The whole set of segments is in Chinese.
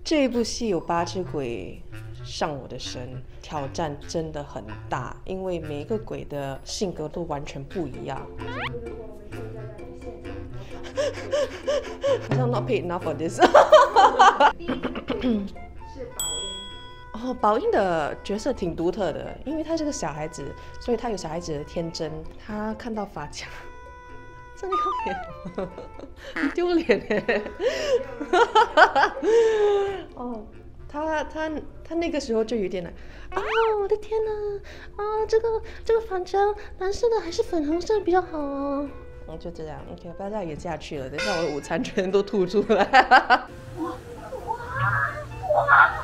这一部戏有8只鬼上我的身，挑战真的很大，因为每一个鬼的性格都完全不一样。I'm not paid enough for this 第一只是宝英。 哦，宝英的角色挺独特的，因为他是个小孩子，所以他有小孩子的天真。他看到发夹，真的要脸，很丢脸哎。哦，他那个时候就有点啊，我的天哪，啊，这个发夹蓝色的还是粉红色比较好啊？就这样 ，OK， 不要再演下去了，等一下我的午餐全都吐出来。哇！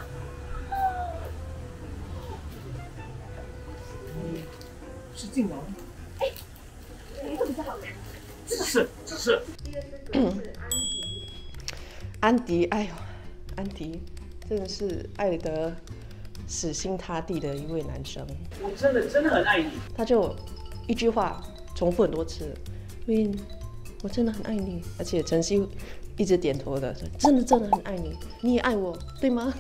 是镜头。 哎，哪一个比较好看？这个是。 第二只鬼是安迪。 安迪，哎呦，安迪真的是爱得死心塌地的一位男生。 我真的很爱你。 他就一句话重复很多次 ，Win， 我真的很爱你，而且晨曦一直点头的，真的很爱你，你也爱我，对吗？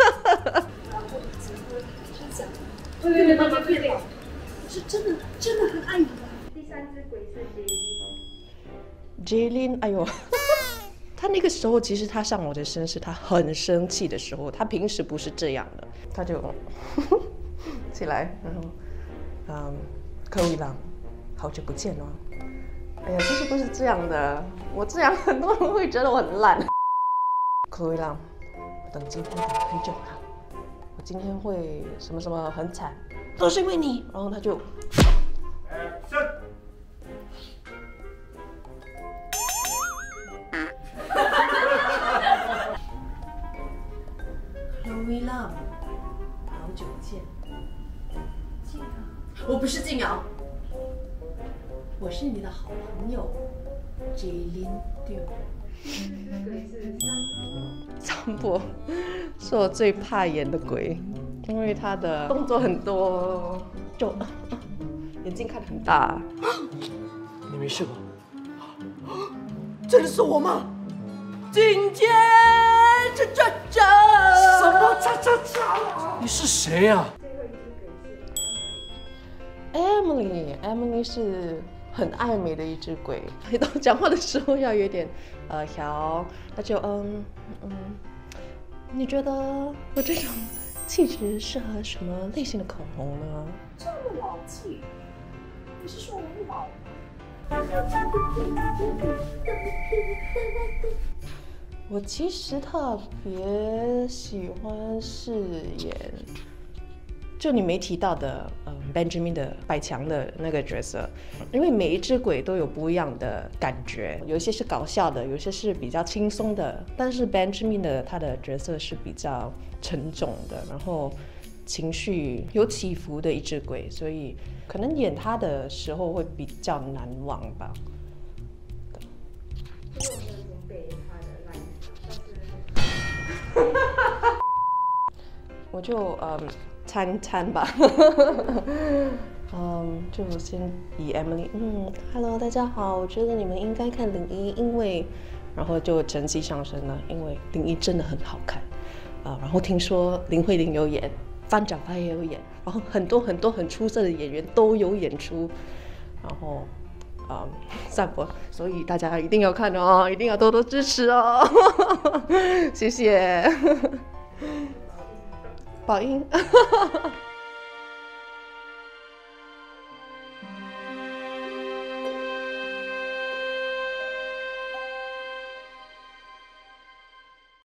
对，是真的很爱你。第三只鬼是 Jaylin， 哎呦，他那个时候其实他上我的身是他很生气的时候，他平时不是这样的，他就起来，然后柯维朗，好久不见哦。哎呀，其实不是这样的，我这样很多人会觉得我很烂。柯维朗，我等今天等很久了，我今天会什么什么很惨，都是因为你。然后他就。Chloe Lam， 好久不见。静瑶，我不是静瑶，我是你的好朋友 Jaylin Du。 鬼是张博是我最怕演的鬼，因为他的动作很多，就眼睛看得很大。 你没事吧？真的是我吗？ 今天这什么你是谁呀？ 最后一只鬼是 Emily 是很爱美的一只鬼，当讲话的时候要有点调，那就你觉得我这种气质适合什么类型的口红呢？ 这么老气，你是说我老吗？ 我其实特别喜欢饰演，就你没提到的，Benjamin 的百强的那个角色，因为每一只鬼都有不一样的感觉，有一些是搞笑的，有些是比较轻松的，但是 Benjamin 的他的角色是比较沉重的，然后情绪有起伏的一只鬼，所以可能演他的时候会比较难忘吧。我就参吧，就先以 Emily，Hello 大家好，我觉得你们应该看01，因为，然后就晨曦上身了，因为01真的很好看，然后听说林慧玲有演，范展发也有演，然后很多很出色的演员都有演出，然后。散播，所以大家一定要看哦，一定要多多支持哦，谢谢。宝英，